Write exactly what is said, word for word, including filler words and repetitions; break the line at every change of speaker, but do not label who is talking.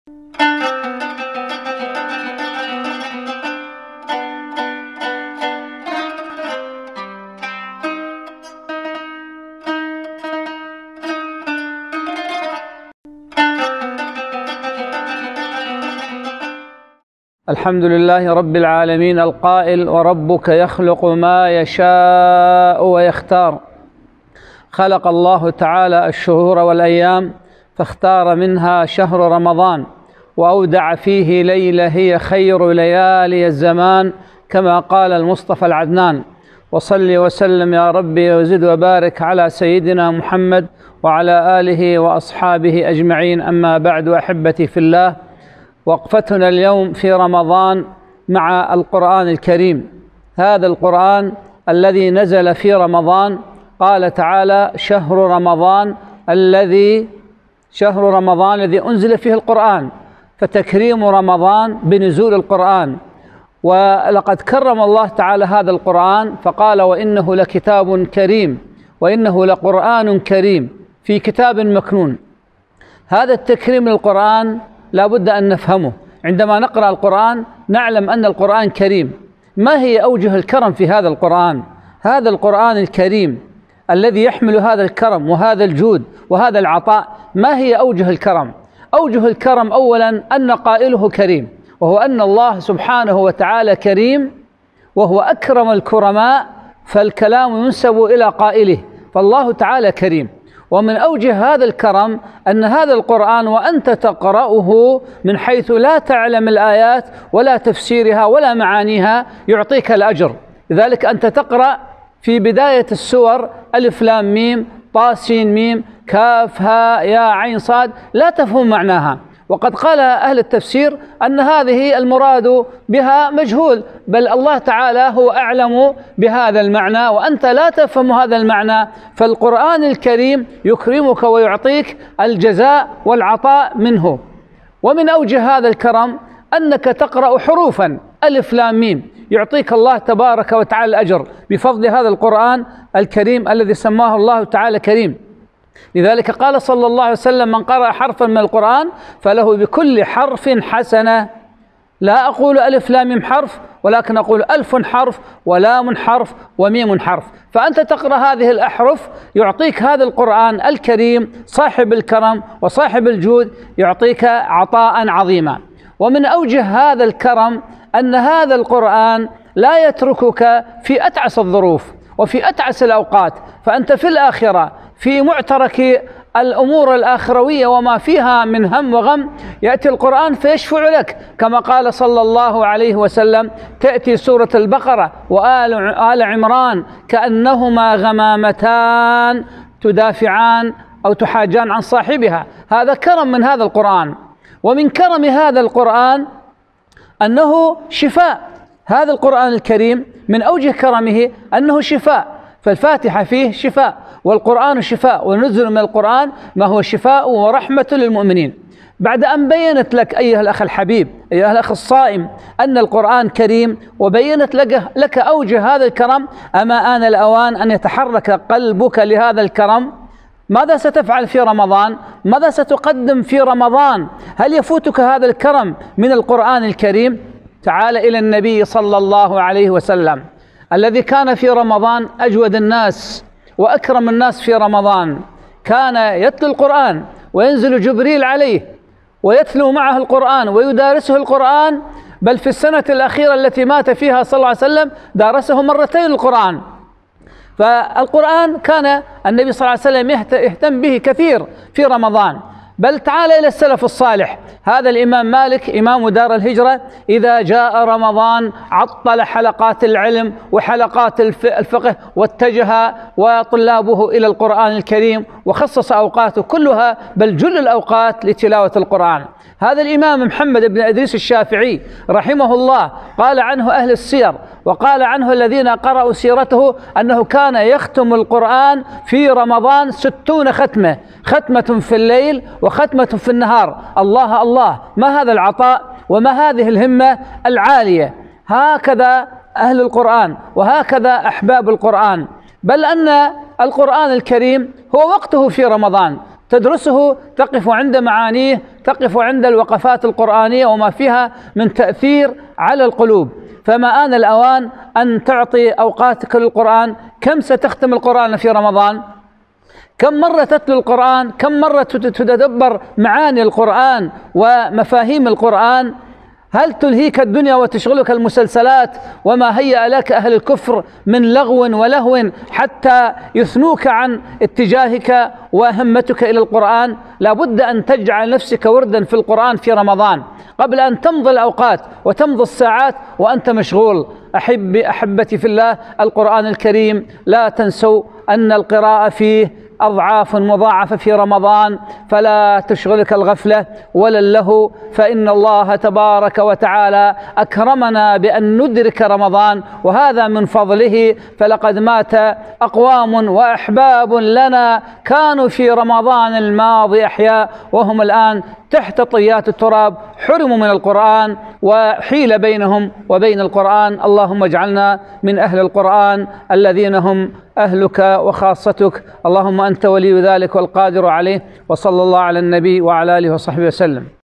الحمد لله رب العالمين القائل: وربك يخلق ما يشاء ويختار. خلق الله تعالى الشهور والأيام فاختار منها شهر رمضان، وأودع فيه ليلة هي خير ليالي الزمان، كما قال المصطفى العدنان. وصل وسلم يا ربي وزد وبارك على سيدنا محمد وعلى آله وأصحابه أجمعين. أما بعد، أحبتي في الله، وقفتنا اليوم في رمضان مع القرآن الكريم. هذا القرآن الذي نزل في رمضان، قال تعالى: شهر رمضان الذي شهر رمضان الذي أنزل فيه القرآن. فتكريم رمضان بنزول القرآن. ولقد كرم الله تعالى هذا القرآن فقال: وإنه لكتاب كريم وإنه لقرآن كريم في كتاب مكنون. هذا التكريم للقرآن لا بد أن نفهمه. عندما نقرأ القرآن نعلم أن القرآن كريم. ما هي أوجه الكرم في هذا القرآن؟ هذا القرآن الكريم الذي يحمل هذا الكرم وهذا الجود وهذا العطاء، ما هي أوجه الكرم؟ أوجه الكرم أولا أن قائله كريم، وهو أن الله سبحانه وتعالى كريم، وهو أكرم الكرماء، فالكلام ينسب إلى قائله، فالله تعالى كريم. ومن أوجه هذا الكرم أن هذا القرآن وأنت تقرأه من حيث لا تعلم الآيات ولا تفسيرها ولا معانيها يعطيك الأجر. لذلك أنت تقرأ في بداية السور ألف لام ميم طا سين ميم كاف هاء يا عين صاد، لا تفهم معناها. وقد قال أهل التفسير أن هذه المراد بها مجهول، بل الله تعالى هو أعلم بهذا المعنى وأنت لا تفهم هذا المعنى. فالقرآن الكريم يكرمك ويعطيك الجزاء والعطاء منه. ومن أوجه هذا الكرم أنك تقرأ حروفا ألف لام ميم، يعطيك الله تبارك وتعالى الأجر بفضل هذا القرآن الكريم الذي سماه الله تعالى كريم. لذلك قال صلى الله عليه وسلم: من قرأ حرفا من القرآن فله بكل حرف حسنة. لا أقول ألف لام ميم حرف، ولكن أقول ألف حرف ولام حرف وميم حرف. فأنت تقرأ هذه الأحرف يعطيك هذا القرآن الكريم صاحب الكرم وصاحب الجود، يعطيك عطاء عظيما. ومن أوجه هذا الكرم أن هذا القرآن لا يتركك في أتعس الظروف وفي أتعس الأوقات، فأنت في الآخرة في معترك الأمور الآخروية وما فيها من هم وغم يأتي القرآن فيشفع لك، كما قال صلى الله عليه وسلم: تأتي سورة البقرة وآل آل عمران كأنهما غمامتان تدافعان أو تحاجان عن صاحبها. هذا كرم من هذا القرآن. ومن كرم هذا القرآن أنه شفاء. هذا القرآن الكريم من أوجه كرمه أنه شفاء، فالفاتحة فيه شفاء، والقرآن شفاء، ونزل من القرآن ما هو شفاء ورحمة للمؤمنين. بعد أن بينت لك أيها الأخ الحبيب، أيها الأخ الصائم، أن القرآن كريم وبينت لك, لك أوجه هذا الكرم، أما آن الأوان أن يتحرك قلبك لهذا الكرم. ماذا ستفعل في رمضان؟ ماذا ستقدم في رمضان؟ هل يفوتك هذا الكرم من القرآن الكريم؟ تعال إلى النبي صلى الله عليه وسلم الذي كان في رمضان أجود الناس وأكرم الناس في رمضان. كان يتلو القرآن وينزل جبريل عليه ويتلو معه القرآن ويدارسه القرآن، بل في السنة الأخيرة التي مات فيها صلى الله عليه وسلم دارسه مرتين القرآن. فالقرآن كان النبي صلى الله عليه وسلم يهتم به كثير في رمضان. بل تعال إلى السلف الصالح. هذا الإمام مالك إمام دار الهجرة إذا جاء رمضان عطل حلقات العلم وحلقات الفقه واتجه وطلابه إلى القرآن الكريم، وخصص أوقاته كلها بل جل الأوقات لتلاوة القرآن. هذا الإمام محمد بن إدريس الشافعي رحمه الله قال عنه أهل السير وقال عنه الذين قرأوا سيرته أنه كان يختم القرآن في رمضان ستون ختمة، ختمة في الليل وختمة في النهار. الله الله، ما هذا العطاء وما هذه الهمة العالية. هكذا أهل القرآن وهكذا أحباب القرآن. بل أن القرآن الكريم هو وقته في رمضان. تدرسه، تقف عند معانيه، تقف عند الوقفات القرآنية وما فيها من تأثير على القلوب. فما آن الأوان أن تعطي أوقاتك للقرآن. كم ستختم القرآن في رمضان؟ كم مرة تتلو القرآن؟ كم مرة تتدبر معاني القرآن ومفاهيم القرآن؟ هل تلهيك الدنيا وتشغلك المسلسلات وما هيأ لك أهل الكفر من لغو ولهو حتى يثنوك عن اتجاهك وهمتك إلى القرآن؟ لابد أن تجعل نفسك وردا في القرآن في رمضان قبل أن تمضي الأوقات وتمضي الساعات وأنت مشغول. أحبي أحبتي في الله، القرآن الكريم لا تنسوا أن القراءة فيه أضعاف مضاعفة في رمضان، فلا تشغلك الغفلة ولا اللهو، فإن الله تبارك وتعالى أكرمنا بأن ندرك رمضان وهذا من فضله. فلقد مات أقوام وأحباب لنا كانوا في رمضان الماضي أحياء وهم الآن تحت طيات التراب، حرموا من القرآن وحيل بينهم وبين القرآن. اللهم اجعلنا من أهل القرآن الذين هم أهلك وخاصتك. اللهم أنت ولي ذلك والقادر عليه. وصلى الله على النبي وعلى آله وصحبه وسلم.